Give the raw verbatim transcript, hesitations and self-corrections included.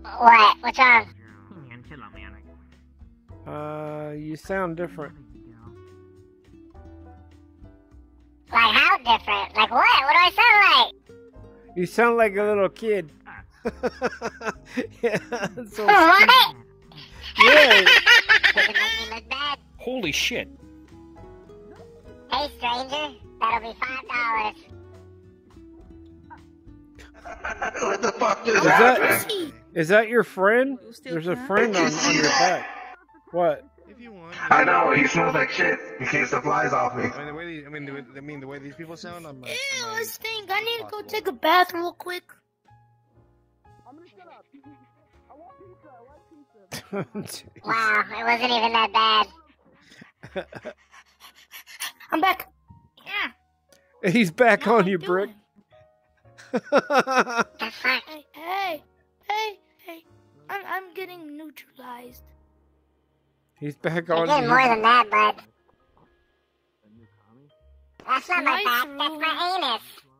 What? What's wrong? Uh, you sound different. Like how different? Like what? What do I sound like? You sound like a little kid. Yeah, so What? yeah. Does it make me look bad? Holy shit. Hey stranger, that'll be five dollars. What the fuck just Is happened? that is that your friend? There's a friend on, on your back. What? If you want. I know, he smells like shit. He keeps the flies off me. I mean, the way these, I mean, the way, I mean, the way these people sound, I'm. Uh, Ew, I'm, uh, I stink. I need to go take a bath real quick. Wow, it wasn't even that bad. I'm back. Yeah. He's back How on you you, doing? Brick. The fuck? Hey, hey, hey, hey. I'm, I'm getting neutralized. He's back You're on getting you. more than that, bud. That's not my Nice back, that's room. my anus.